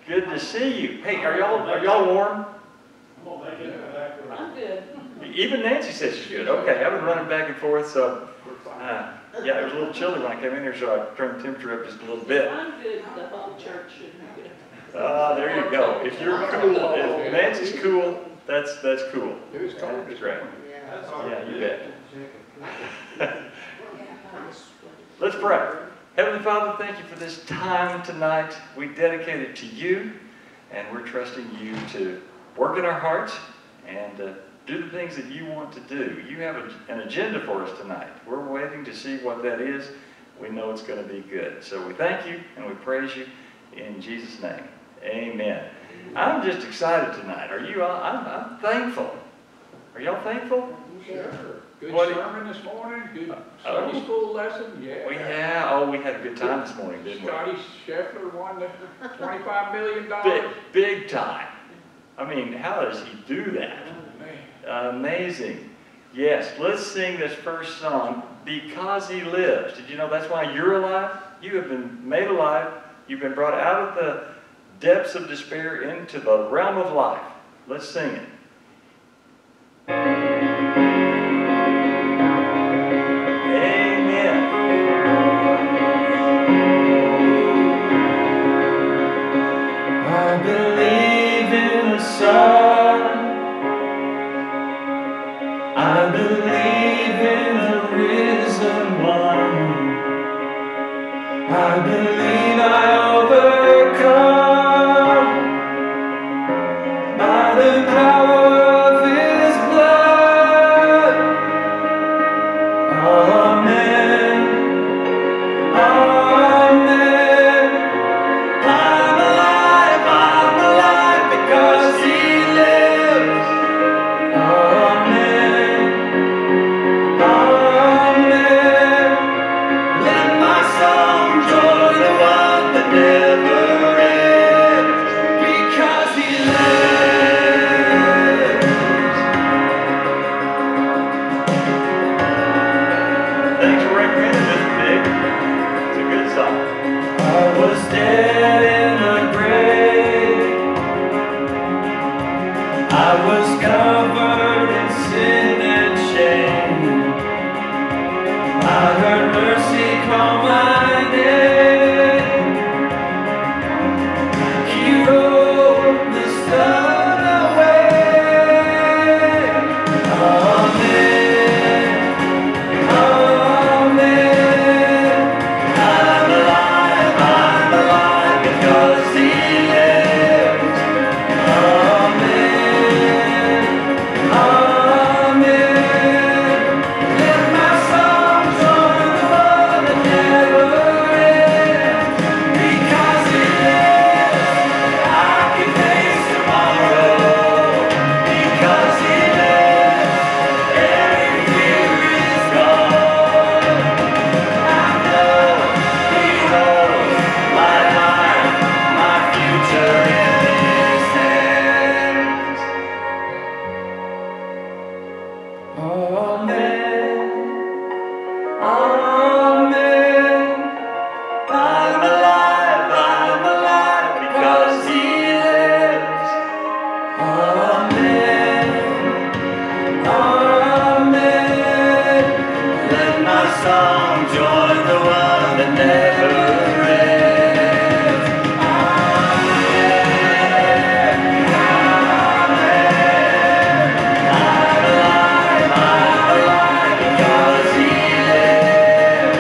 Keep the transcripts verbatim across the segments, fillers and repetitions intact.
Good to see you. Hey, are y'all are y'all warm? I'm good. Even Nancy says she's good. Okay, I've been running back and forth, so uh, yeah, it was a little chilly when I came in here, so I turned the temperature up just a little bit. I'm good. The whole church should be good. Ah, uh, there you go. If you're cool, if Nancy's cool, that's that's cool. It was cold. That's great. Yeah, you bet. Let's pray. Heavenly Father, thank you for this time tonight. We dedicate it to you, and we're trusting you to work in our hearts and uh, do the things that you want to do. You have a, an agenda for us tonight. We're waiting to see what that is. We know it's going to be good. So we thank you and we praise you in Jesus' name. Amen. I'm just excited tonight. Are you all? I'm, I'm thankful. Are y'all thankful? Sure. Good What- sermon this morning, good Oh. Sunday school lesson, yeah. We yeah. Oh, we had a good time this morning, didn't we? Scotty Scheffler won the twenty-five million Big, dollars. big time. I mean, how does he do that? Man, Amazing. Yes, let's sing this first song, Because He Lives. Did you know that's why you're alive? You have been made alive. You've been brought out of the depths of despair into the realm of life. Let's sing it. Amen. I believe in the sun. I believe in the risen one. I believe I overcome by the power of His blood. Amen. Amen. I'm alive, I'm alive because He lives. Amen. Amen. Let my song join the one that never ends, because He lives. Thanks for recommending this, Big. It's a good song. I was dead in the grave. I was covered in sin and shame. I heard mercy call my name. He rolled the sun away. Amen. Amen. I'm alive, I'm alive because He lives. Amen. Amen. Let my song join the one that never ends, because He lives. I can face tomorrow, because He lives. Every fear is gone. I know He holds my life, my future in His hands. Amen. Amen. I'm alive, I'm alive because He lives. Amen. Amen. Let my song join the one that never ends. Amen. Amen. I'm alive, I'm alive because He lives.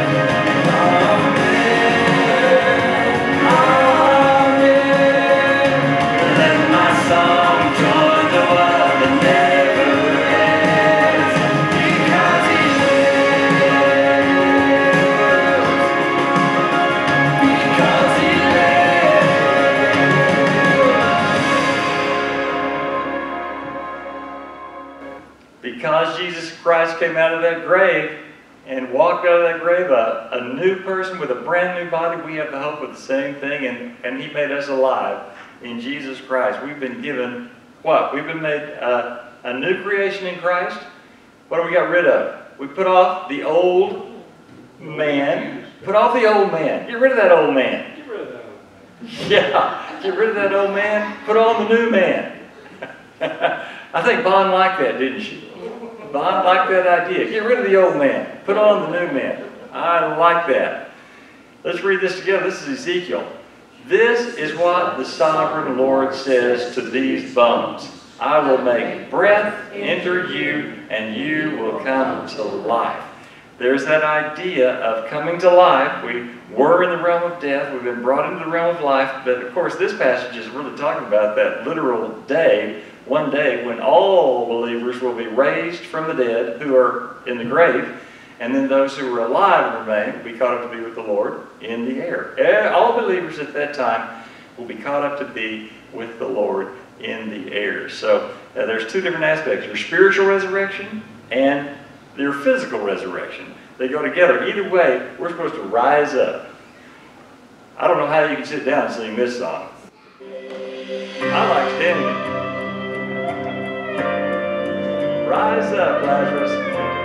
Amen. Amen. Let my song join the one that never ends, because He lives. Because He lives. Because Jesus Christ came out of that grave and walked out of that grave a, a new person with a brand new body, we have the hope of the same thing, and, and He made us alive in Jesus Christ. We've been given what? We've been made uh, a new creation in Christ. What have we got rid of? We put off the old man. Put off the old man. Get rid of that old man. get rid of that. Yeah, Get rid of that old man, put on the new man. I think Bond liked that, didn't she? Bond liked that idea. Get rid of the old man, put on the new man. I like that. Let's read this together. This is Ezekiel. This is what the sovereign Lord says to these bones. I will make breath enter you, and you will come to life. There's that idea of coming to life. We were in the realm of death. We've been brought into the realm of life. But of course, this passage is really talking about that literal day, one day when all believers will be raised from the dead who are in the grave. And then those who are alive and remain will be caught up to be with the Lord in the air. All believers at that time will be caught up to be with the Lord in the air. So uh, there's two different aspects. Your spiritual resurrection and your physical resurrection. They go together. Either way, we're supposed to rise up. I don't know how you can sit down and sing this song. I like standing. Rise up, Lazarus.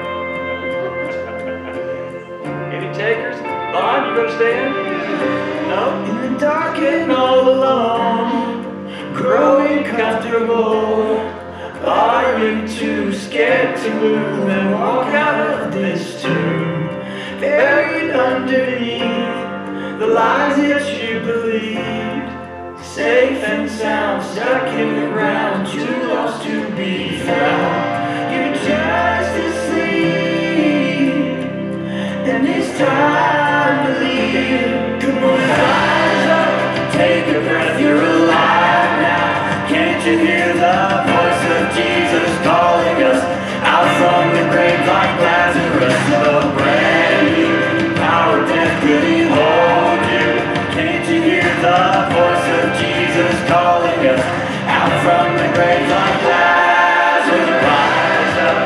Any takers? Bond, you gonna stand? No? In the dark and all alone, growing comfortable. Are you too scared to move and walk out of this tomb? Buried underneath the lies that you believed, safe and sound, stuck in the ground, too lost to be found. You're just asleep, and it's time to leave. Come on, rise up, take a breath, you're alive now. Can't you hear the voice of Jesus calling us out from the grave like Lazarus? A brand new power, death couldn't hold you. Can't you hear the voice of Jesus calling us out from the grave like Lazarus? Rise up,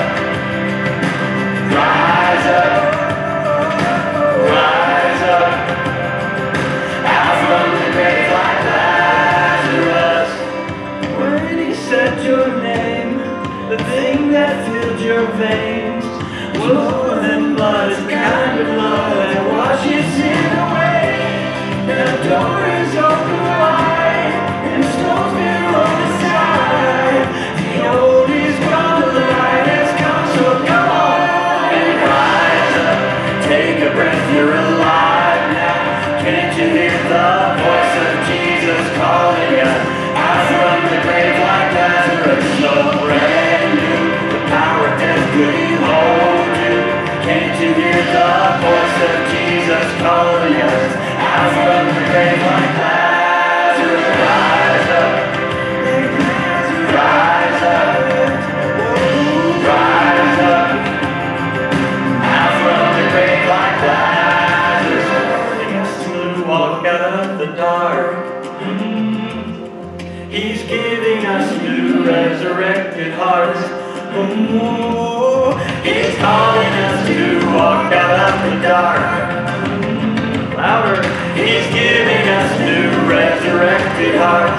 rise up, rise up, out from the grave like Lazarus. When he said your name, the thing that filled your veins was more than blood, it's kind of love that washes sin away. The door is open wide, and the stone's been rolled aside. The old is gone, the light has come, so come on and rise up. Take a breath, you're alive now. Can't you hear the voice of Jesus calling us out from the grave like Lazarus? So brand new, the power of death couldn't hold you. Can't you hear the voice of Jesus calling us out from the grave like Lazarus? Rise up, rise up, rise up, out from the grave like Lazarus. Calling us to walk out of the dark. He's giving us new resurrected hearts. Oh, he's calling us to walk out of the dark. Louder. He's giving us new resurrected hearts.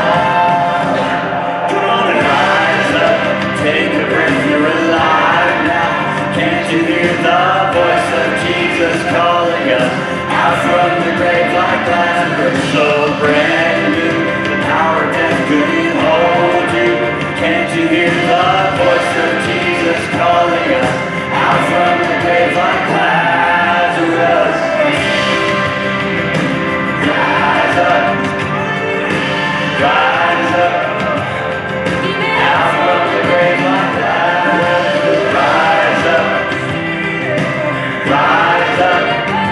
Come on and rise up, take a breath, you're alive now. Can't you hear the voice of Jesus calling us out from the grave like Lazarus? So brand new, the power of death couldn't hold you. Can't you hear the voice of Jesus calling us out from the grave like Lazarus? Rise up, rise up, out from the grave like Lazarus. Rise up, rise up,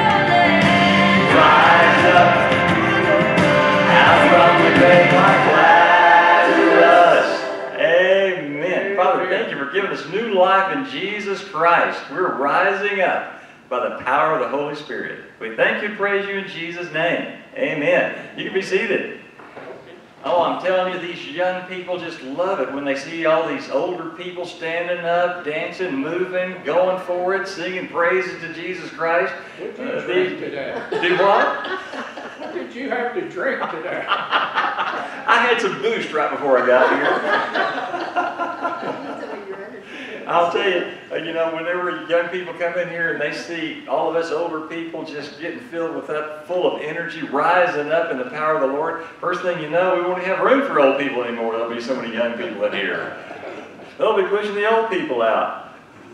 rise up, out from the grave like Lazarus. Amen. Father, thank you for giving us new life in Jesus Christ. We're rising up by the power of the Holy Spirit. We thank you and praise you in Jesus' name. Amen. You can be seated. Oh, I'm telling you, these young people just love it when they see all these older people standing up, dancing, moving, going for it, singing praises to Jesus Christ. What did you Uh, drink these- today? Do what? What did you have to drink today? I had some boost right before I got here. I'll tell you, uh, you know, whenever young people come in here and they see all of us older people just getting filled with that, full of energy, rising up in the power of the Lord, first thing you know, we won't have room for old people anymore. There'll be so many young people in here. They'll be pushing the old people out.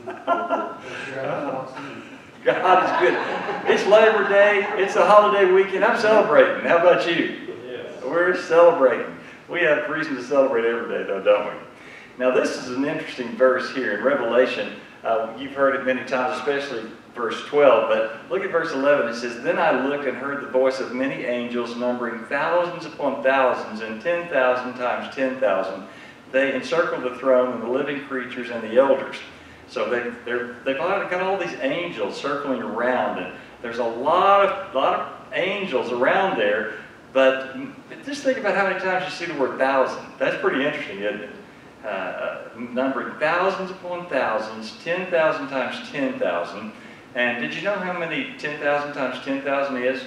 God is good. It's Labor Day. It's a holiday weekend. I'm celebrating. How about you? We're celebrating. We have reason to celebrate every day, though, don't we? Now, this is an interesting verse here in Revelation. Uh, you've heard it many times, especially verse twelve. But look at verse eleven. It says, "Then I looked and heard the voice of many angels, numbering thousands upon thousands, and ten thousand times ten thousand. They encircled the throne and the living creatures and the elders." So they, they're, they've got all these angels circling around, and there's a lot of, lot of angels around there. But just think about how many times you see the word thousand. That's pretty interesting, isn't it? Uh, numbering thousands upon thousands, ten thousand times ten thousand. And did you know how many ten thousand times ten thousand is?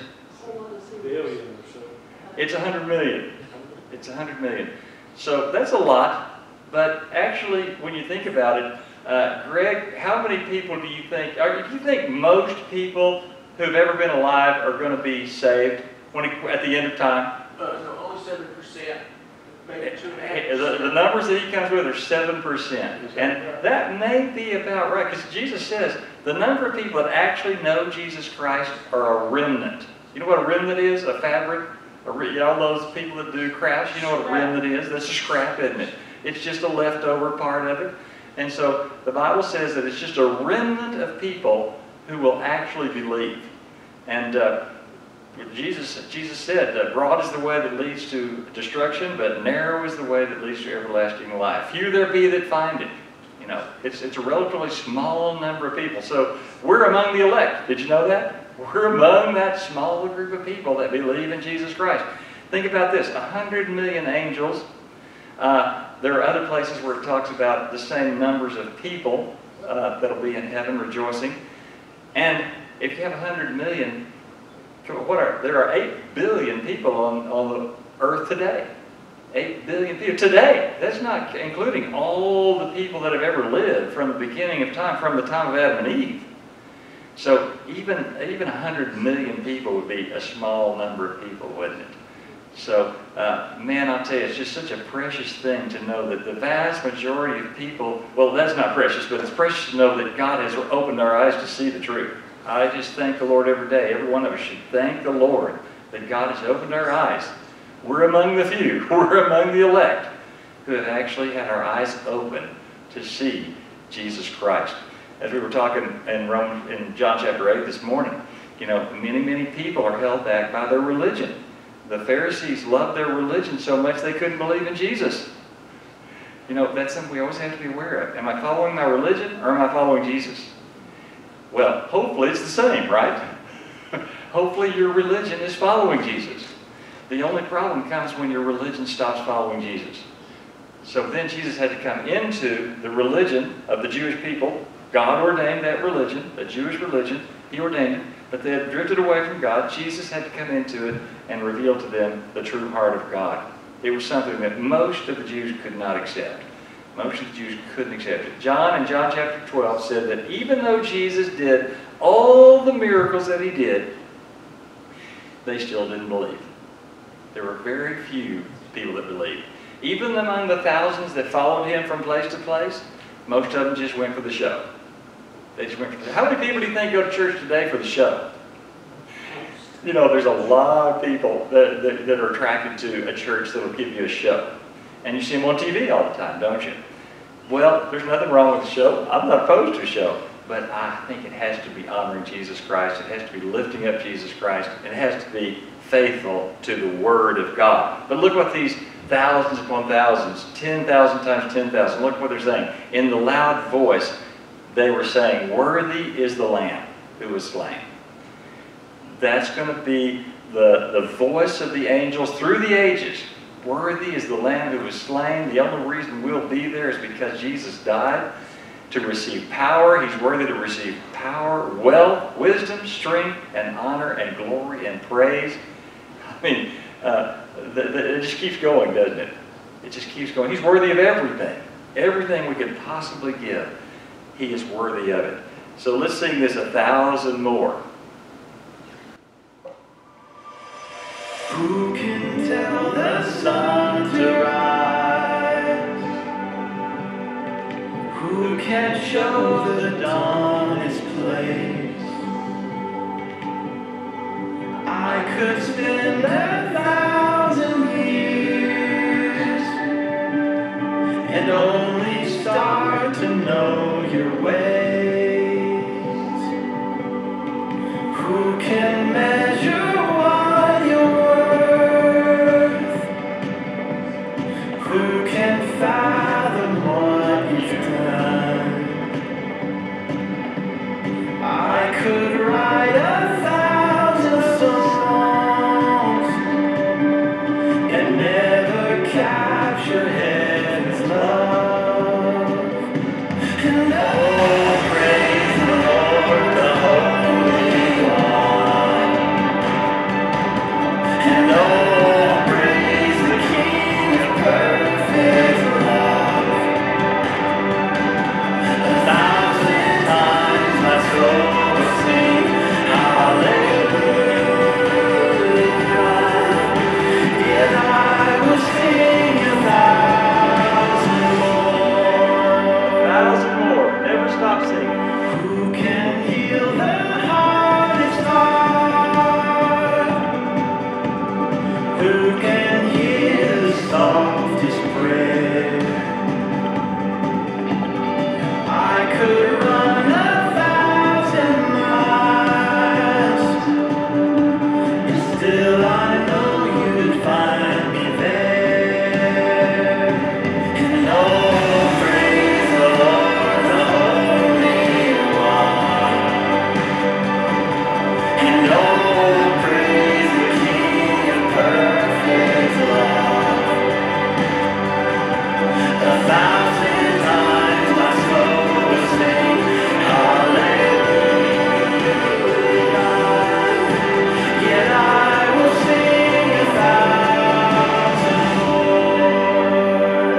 Billion or so. It's one hundred million. It's one hundred million. So that's a lot. But actually, when you think about it, uh, Greg, how many people do you think, or do you think most people who've ever been alive are going to be saved when it, at the end of time? Uh, no, only seven percent. Maybe two and a half. The, the numbers that he comes with are seven percent. And that may be about right, because Jesus says the number of people that actually know Jesus Christ are a remnant. You know what a remnant is? A fabric? A, you know, those people that do crafts, you know what a remnant is? That's a scrap, isn't it? It's just a leftover part of it. And so the Bible says that it's just a remnant of people who will actually believe. And uh, Jesus, Jesus said, uh, broad is the way that leads to destruction, but narrow is the way that leads to everlasting life. Few there be that find it. You know, it's, it's a relatively small number of people. So we're among the elect. Did you know that? We're among that small group of people that believe in Jesus Christ. Think about this, a hundred million angels. Uh, there are other places where it talks about the same numbers of people uh, that'll be in heaven rejoicing. And if you have a hundred million, what are, there are eight billion people on, on the earth today. eight billion people today. That's not including all the people that have ever lived from the beginning of time, from the time of Adam and Eve. So even, even one hundred million people would be a small number of people, wouldn't it? So, uh, man, I'll tell you, it's just such a precious thing to know that the vast majority of people, well, that's not precious, but it's precious to know that God has opened our eyes to see the truth. I just thank the Lord every day. Every one of us should thank the Lord that God has opened our eyes. We're among the few. We're among the elect who have actually had our eyes open to see Jesus Christ. As we were talking in Rome, in John chapter eight this morning, you know, many, many people are held back by their religion. The Pharisees loved their religion so much they couldn't believe in Jesus. You know, that's something we always have to be aware of. Am I following my religion or am I following Jesus? Well, hopefully it's the same, right? Hopefully your religion is following Jesus. The only problem comes when your religion stops following Jesus. So then Jesus had to come into the religion of the Jewish people. God ordained that religion, the Jewish religion. He ordained it, but they had drifted away from God. Jesus had to come into it and reveal to them the true heart of God. It was something that most of the Jews could not accept. Most of the Jews couldn't accept it. John in John chapter twelve said that even though Jesus did all the miracles that he did, they still didn't believe. There were very few people that believed. Even among the thousands that followed him from place to place, most of them just went for the show. They just went for the, how many people do you think go to church today for the show? You know, there's a lot of people that, that, that are attracted to a church that will give you a show. And you see them on T V all the time, don't you? Well, there's nothing wrong with the show. I'm not opposed to a show. But I think it has to be honoring Jesus Christ. It has to be lifting up Jesus Christ. It has to be faithful to the Word of God. But look what these thousands upon thousands, ten thousand times ten thousand, look what they're saying. In the loud voice, they were saying, "Worthy is the Lamb who was slain." That's going to be the, the voice of the angels through the ages. Worthy is the Lamb who was slain. The only reason we'll be there is because Jesus died to receive power. He's worthy to receive power, wealth, wisdom, strength, and honor, and glory, and praise. I mean, uh, the, the, it just keeps going, doesn't it? It just keeps going. He's worthy of everything. Everything we could possibly give He is worthy of it. So let's sing this a thousand more. Who can tell the sun to rise? Who can show the dawn its place? I could spend a thousand years and only start to know your ways. Who can measure what you're worth? Who can fathom what you've done? I could write a thousand songs and never capture heaven's love. And oh, praise the Lord, the Holy One. And oh, praise the King of perfect love. A thousand times my soul will sing hallelujah. Yet I will sing a thousand more. A thousand more. Never stop singing. Who can heal the hardest heart? Who can hear the softest prayer? I could run a thousand miles, and still I know you'd find me there. And oh, praise the Lord, the Holy One. And oh, praise the King of perfect love. A thousand times my soul will sing hallelujah. Yet I will sing a thousand more.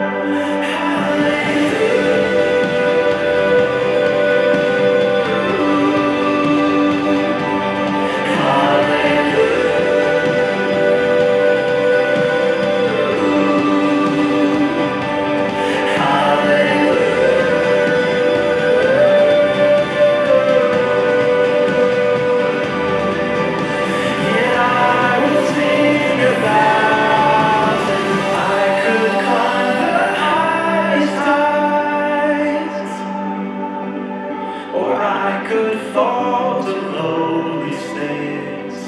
Yet I will sing a thousand. I could climb the highest heights, or I could fall to lowly states.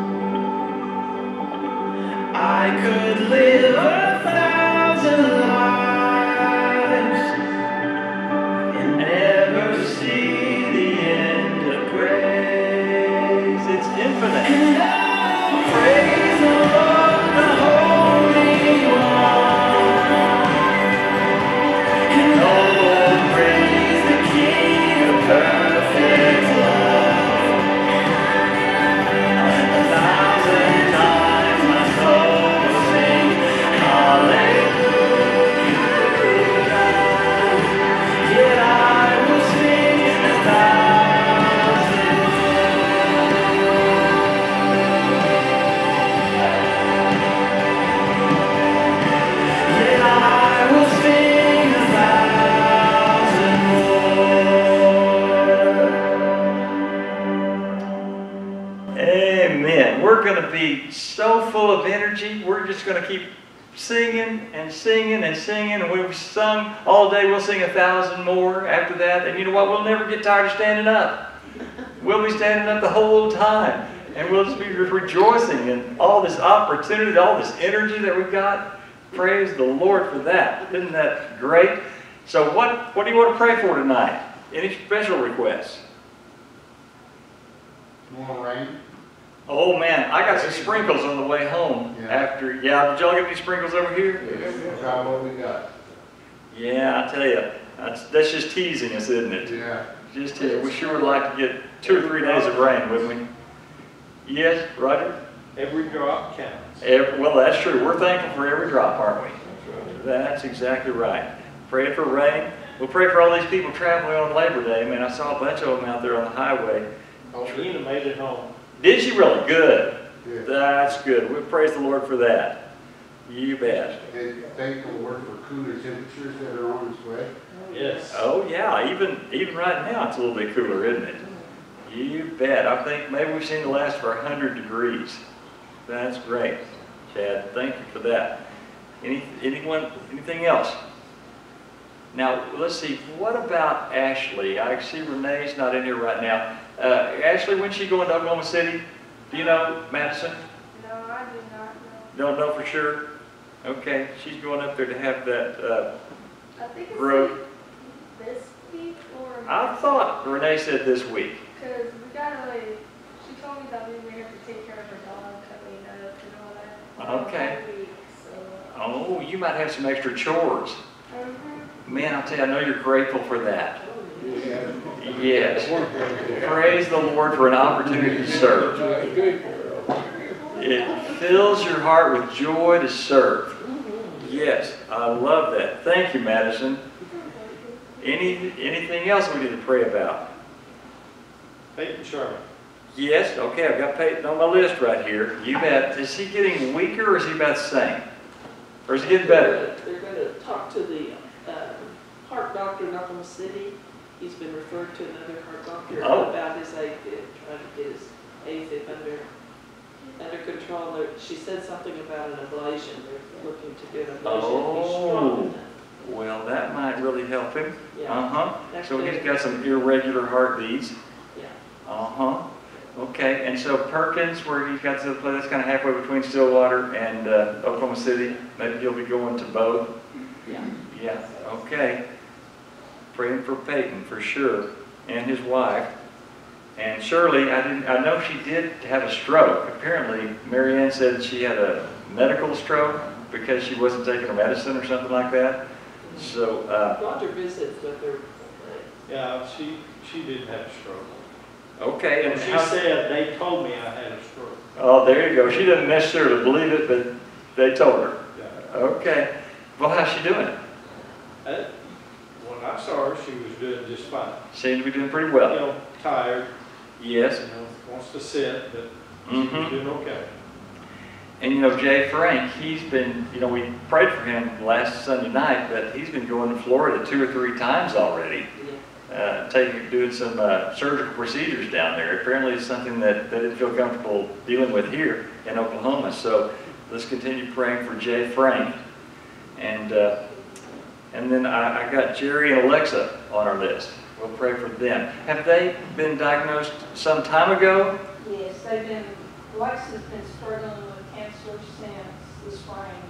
I could live a thousand lives and never see the end of grace. It's infinite. And I praise the Lord, the Holy One. And oh, praise the King of perfect love. A thousand times my soul will sing hallelujah. Yet I will sing a thousand more. Yet I will sing a thousand more. Amen. We're going to be so full of energy. We're just going to keep singing and singing and singing. And we've sung all day. We'll sing a thousand more after that. And you know what? We'll never get tired of standing up. We'll be standing up the whole time. And we'll just be rejoicing in all this opportunity, all this energy that we've got. Praise the Lord for that. Isn't that great? So what, what do you want to pray for tonight? Any special requests? More rain? Oh man, I got some sprinkles on the way home. Yeah. After, yeah, did y'all get any sprinkles over here? That's about what we got. Yeah, I tell you, that's, that's just teasing us, isn't it? Yeah. Just teasing. We sure would like to get two or three days of rain, wouldn't we? Yes, Roger? Every drop counts. Every, well, that's true. We're thankful for every drop, aren't we? That's right. That's exactly right. Praying for rain. We'll pray for all these people traveling on Labor Day. I mean, I saw a bunch of them out there on the highway. Oh, Ina made it home. Did she really? Good. Yeah. That's good. We praise the Lord for that. You bet. And thank the Lord for cooler temperatures that are on its way. Yes. Oh yeah, even even right now it's a little bit cooler, isn't it? You bet. I think maybe we've seen the last for one hundred degrees. That's great. Chad, thank you for that. Any, anyone, anything else? Now, let's see, what about Ashley? I see Renee's not in here right now. Uh, Ashley, when's she going to Oklahoma City? Do you know, Madison? No, I do not Don't know. know for sure? Okay, she's going up there to have that, uh, I think it's Grove. like this week or. I thought Renee said this week. Because we gotta like, she told me that we may have to take care of her dog coming up and all that. Okay. All week, so. Oh, you might have some extra chores. Mhm. Man, I'll tell you, I know you're grateful for that. Yeah. Yes. Praise the Lord for an opportunity to serve. It fills your heart with joy to serve. Yes, I love that. Thank you, Madison. Any, anything else we need to pray about? Peyton Sherman. Yes, okay, I've got Peyton on my list right here. You bet. Is he getting weaker or is he about the same? Or is he getting better? They're going to talk to the uh, heart doctor in Oklahoma City. He's been referred to another heart doctor Oh. about his AFib, trying to get his AFib under under control. There- She said something about an ablation. They're looking to do an ablation. He's Oh. strong enough. Well, that might really help him. Yeah. Uh-huh. Next So he's day- got some irregular heartbeats. Yeah. Uh-huh. Okay, and so Perkins, where he got to the place, that's kind of halfway between Stillwater and uh, Oklahoma City. Maybe he'll be going to both. Yeah. Yeah, okay. Praying for Peyton for sure, and his wife. And Shirley, I didn't. I know she did have a stroke. Apparently, Marianne said she had a medical stroke because she wasn't taking her medicine or something like that. So, uh, Doctor visits with her. Yeah, she, she did have a stroke. okay. And She how- said, they told me I had a stroke. Oh, there you go. She doesn't necessarily believe it, but they told her. Yeah. Okay. Well, how's she doing? Uh, When I saw her, she was doing just fine. Seems to be doing pretty You well. know, tired, Yes. you know, wants to sit, but she's Mm-hmm. doing okay. And you know, Jay Frank, he's been, you know, we prayed for him last Sunday night, but he's been going to Florida two or three times already, uh, taking, doing some uh, surgical procedures down there. Apparently it's something that they didn't feel comfortable dealing with here in Oklahoma. So let's continue praying for Jay Frank. And, uh, and then I, I got Jerry and Alexa on our list. We'll pray for them. Have they been diagnosed some time ago? Yes, they've been, Alexa's been struggling with cancer since the spring.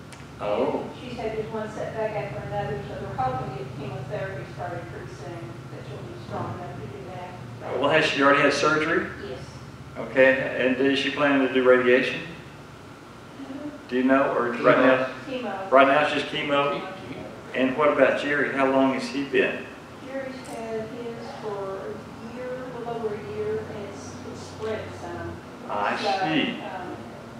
Oh. And she's had just one setback after another, so they're hoping to get chemotherapy started pretty soon, that she'll be strong enough to do that. Well, has she already had surgery? Yes. Okay, and is she planning to do radiation? Do you know, or right now? Chemo. Right now it's just chemo. And what about Jerry? How long has he been? Jerry's had his for a year, a little over a year, and it's, it's spread some. I So, see. um,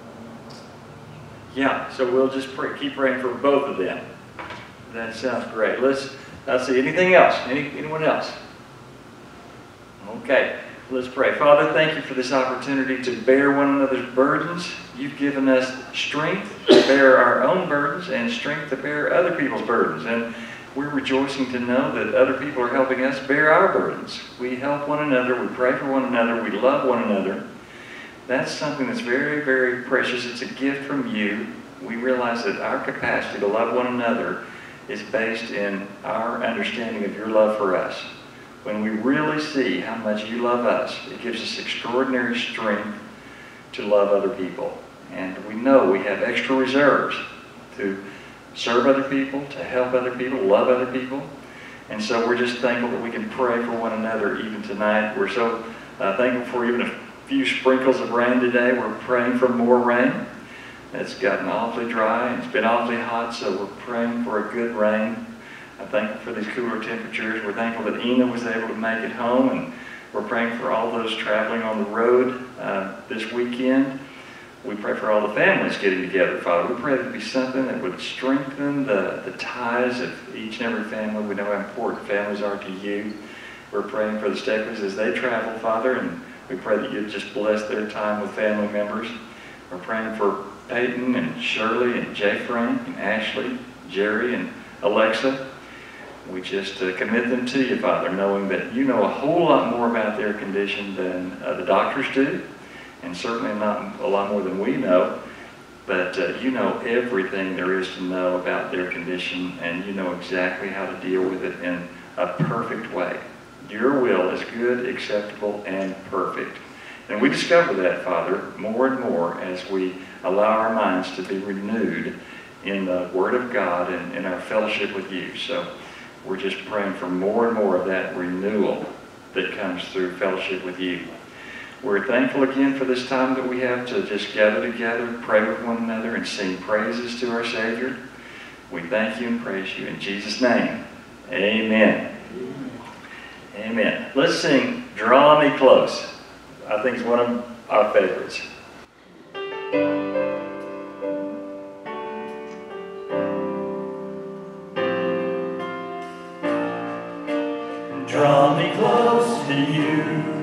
Yeah, so we'll just pray, keep praying for both of them. That sounds great. Let's, let's see, anything else? Any, anyone else? Okay, let's pray. Father, thank you for this opportunity to bear one another's burdens. You've given us strength to bear our own burdens and strength to bear other people's burdens. And we're rejoicing to know that other people are helping us bear our burdens. We help one another, we pray for one another, we love one another. That's something that's very, very precious. It's a gift from you. We realize that our capacity to love one another is based in our understanding of your love for us. When we really see how much you love us, it gives us extraordinary strength to love other people. And we know we have extra reserves to serve other people, to help other people, love other people. And so we're just thankful that we can pray for one another even tonight. We're so uh, thankful for even a few sprinkles of rain today. We're praying for more rain. It's gotten awfully dry and it's been awfully hot, so we're praying for a good rain. I'm thankful for these cooler temperatures. We're thankful that Ina was able to make it home, and we're praying for all those traveling on the road uh, this weekend. We pray for all the families getting together, Father. We pray that it be something that would strengthen the, the ties of each and every family. We know how important families are to you. We're praying for the Steckleys as they travel, Father, and we pray that you'd just bless their time with family members. We're praying for Peyton and Shirley and Jay Frank and Ashley, Jerry and Alexa. We just uh, commit them to you, Father, knowing that you know a whole lot more about their condition than uh, the doctors do, and certainly not a lot more than we know. But uh, you know everything there is to know about their condition, and you know exactly how to deal with it in a perfect way. Your will is good, acceptable, and perfect. And we discover that, Father, more and more as we allow our minds to be renewed in the Word of God and in our fellowship with you. So we're just praying for more and more of that renewal that comes through fellowship with you. We're thankful again for this time that we have to just gather together, pray with one another, and sing praises to our Savior. We thank you and praise you in Jesus' name. Amen. Amen. Let's sing Draw Me Close. I think it's one of our favorites. Draw me close to you.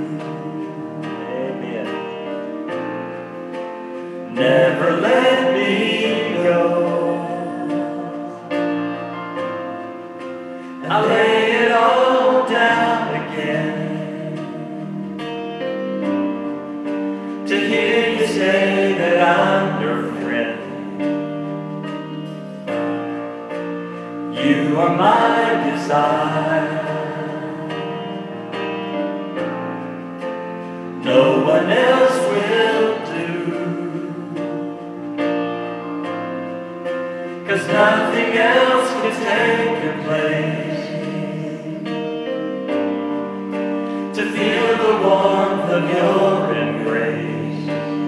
Amen. Never let me go. I lay it all down again to hear you say that I'm your friend. You are my desire. No one else will do, 'cause nothing else can take your place. To feel the warmth of your embrace,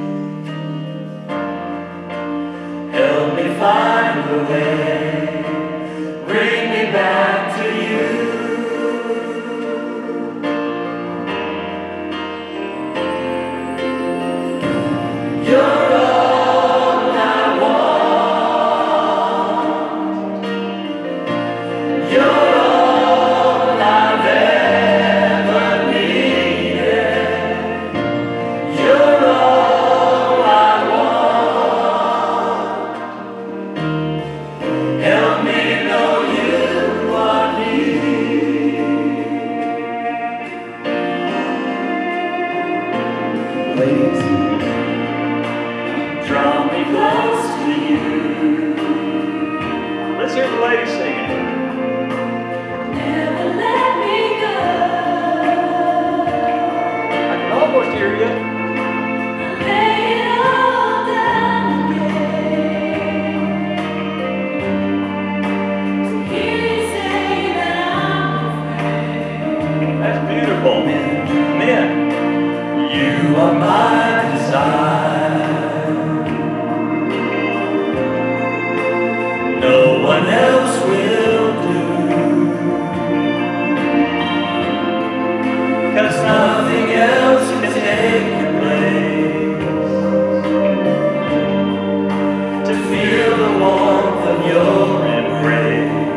help me find a way, bring me back to you. You're all I want. You're all I've ever needed. You're all I want. Help me know you are near. Ladies, draw me close to you. Let's hear the ladies singing. Never let me go. I can almost hear you. Lay it all down again to hear you say that I'm afraid. That's beautiful. Men, men, you are my desire. No one else will do, 'cause nothing else can take your place. To feel the warmth of your embrace.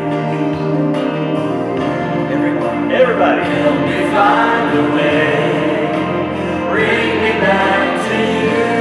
Everybody, everybody, help me find a way, bring me back to you.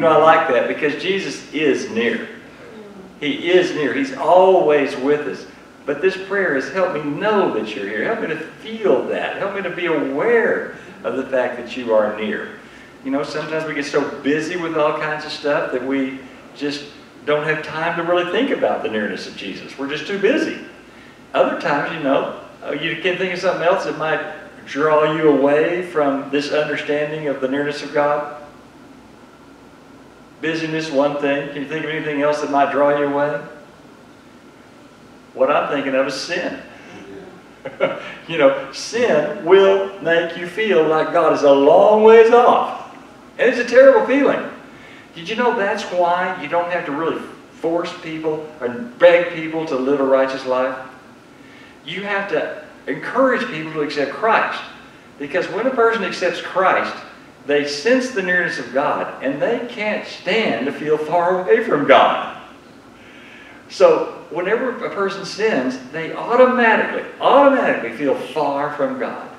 know, I like that because Jesus is near. He is near. He's always with us. But this prayer has helped me know that you're here. Help me to feel that. Help me to be aware of the fact that you are near. You know, sometimes we get so busy with all kinds of stuff that we just don't have time to really think about the nearness of Jesus. We're just too busy. Other times, you know, you can think of something else that might draw you away from this understanding of the nearness of God. Busyness, one thing. Can you think of anything else that might draw you away? What I'm thinking of is sin. You know, sin will make you feel like God is a long ways off. And it's a terrible feeling. Did you know that's why you don't have to really force people or beg people to live a righteous life? You have to encourage people to accept Christ. Because when a person accepts Christ, they sense the nearness of God, and they can't stand to feel far away from God. So, whenever a person sins, they automatically, automatically feel far from God.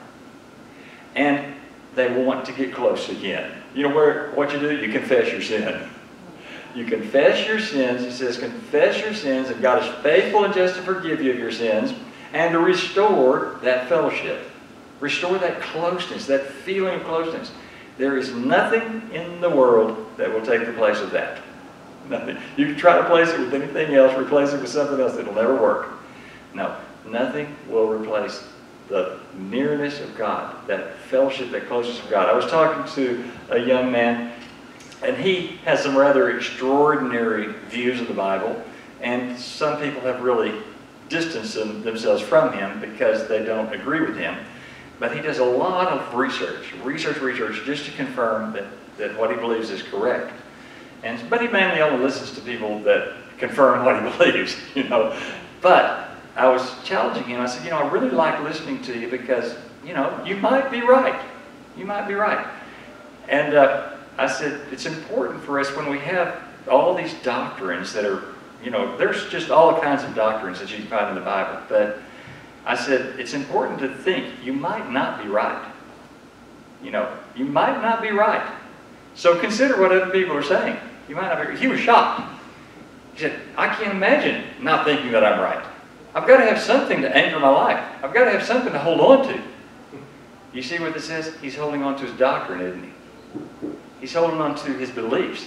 And they want to get close again. You know where, what you do? You confess your sin. You confess your sins. He says, confess your sins, and God is faithful and just to forgive you of your sins, and to restore that fellowship. Restore that closeness, that feeling of closeness. There is nothing in the world that will take the place of that. Nothing. You can try to replace it with anything else, replace it with something else, it'll never work. No, nothing will replace the nearness of God, that fellowship, that closeness of God. I was talking to a young man, and he has some rather extraordinary views of the Bible, and some people have really distanced them, themselves from him because they don't agree with him. But he does a lot of research, research, research, just to confirm that, that what he believes is correct. And, but he mainly only listens to people that confirm what he believes, you know. But I was challenging him. I said, you know, I really like listening to you because, you know, you might be right. You might be right. And uh, I said, it's important for us when we have all these doctrines that are, you know, there's just all kinds of doctrines that you can find in the Bible. But I said, it's important to think you might not be right. You know, you might not be right. So consider what other people are saying. You might not be. He was shocked. He said, I can't imagine not thinking that I'm right. I've got to have something to anchor my life. I've got to have something to hold on to. You see what this says? He's holding on to his doctrine, isn't he? He's holding on to his beliefs.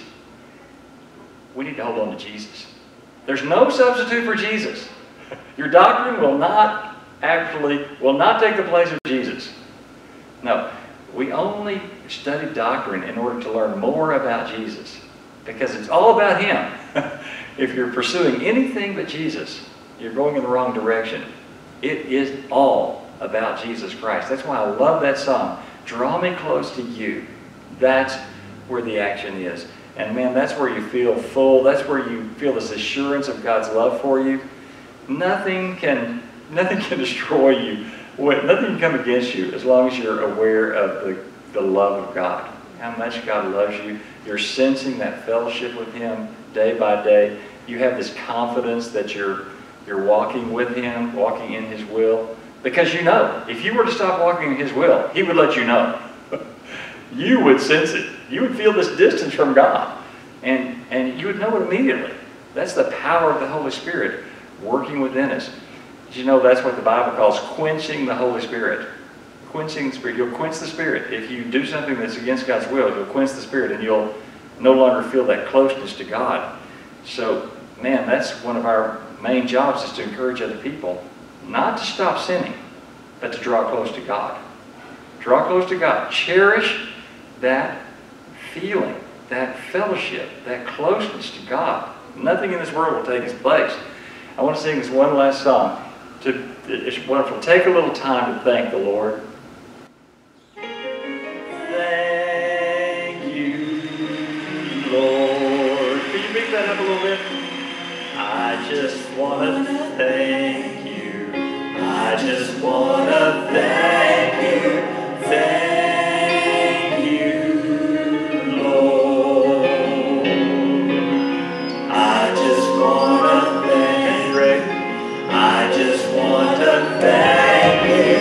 We need to hold on to Jesus. There's no substitute for Jesus. Your doctrine will not actually, will not take the place of Jesus. No. We only study doctrine in order to learn more about Jesus. Because it's all about Him. If you're pursuing anything but Jesus, you're going in the wrong direction. It is all about Jesus Christ. That's why I love that song. Draw me close to you. That's where the action is. And man, that's where you feel full. That's where you feel this assurance of God's love for you. Nothing can, nothing can destroy you. Nothing can come against you as long as you're aware of the, the love of God. How much God loves you. You're sensing that fellowship with Him day by day. You have this confidence that you're, you're walking with Him, walking in His will. Because you know, if you were to stop walking in His will, He would let you know. You would sense it. You would feel this distance from God. And, and you would know it immediately. That's the power of the Holy Spirit working within us. Did you know that's what the Bible calls quenching the Holy Spirit? Quenching the Spirit. You'll quench the Spirit. If you do something that's against God's will, you'll quench the Spirit and you'll no longer feel that closeness to God. So, man, that's one of our main jobs, is to encourage other people not to stop sinning, but to draw close to God. Draw close to God. Cherish that feeling, that fellowship, that closeness to God. Nothing in this world will take its place. I want to sing this one last song. To, it's wonderful. Take a little time to thank the Lord. Thank you, Lord. Can you pick that up a little bit? I just want to thank you. I just want to thank you. Thank you, Lord. I just want to thank you, Rick. I just want to thank you.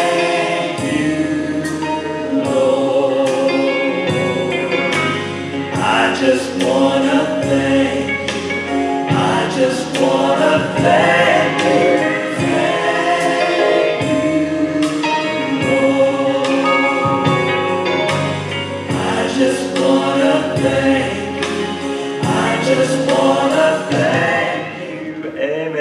Thank you, Lord.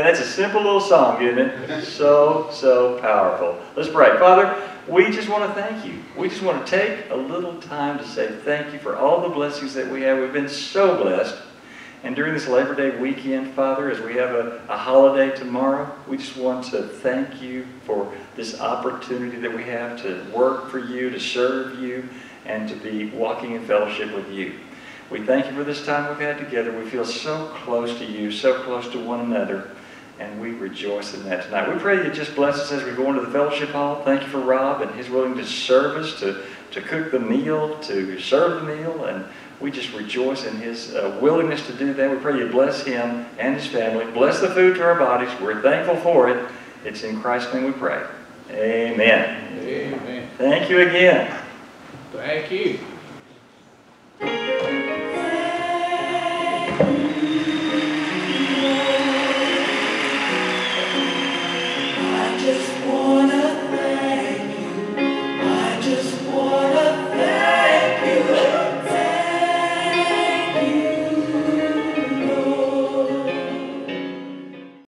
That's a simple little song, isn't it? So, so powerful. Let's pray. Father, we just want to thank you. We just want to take a little time to say thank you for all the blessings that we have. We've been so blessed. And during this Labor Day weekend, Father, as we have a, a holiday tomorrow, we just want to thank you for this opportunity that we have to work for you, to serve you, and to be walking in fellowship with you. We thank you for this time we've had together. We feel so close to you, so close to one another, and we rejoice in that tonight. We pray you just bless us as we go into the fellowship hall. Thank you for Rob and his willingness to serve us, to, to cook the meal, to serve the meal, and we just rejoice in his uh, willingness to do that. We pray you bless him and his family. Bless the food to our bodies. We're thankful for it. It's in Christ's name we pray. Amen. Amen. Thank you again. Thank you.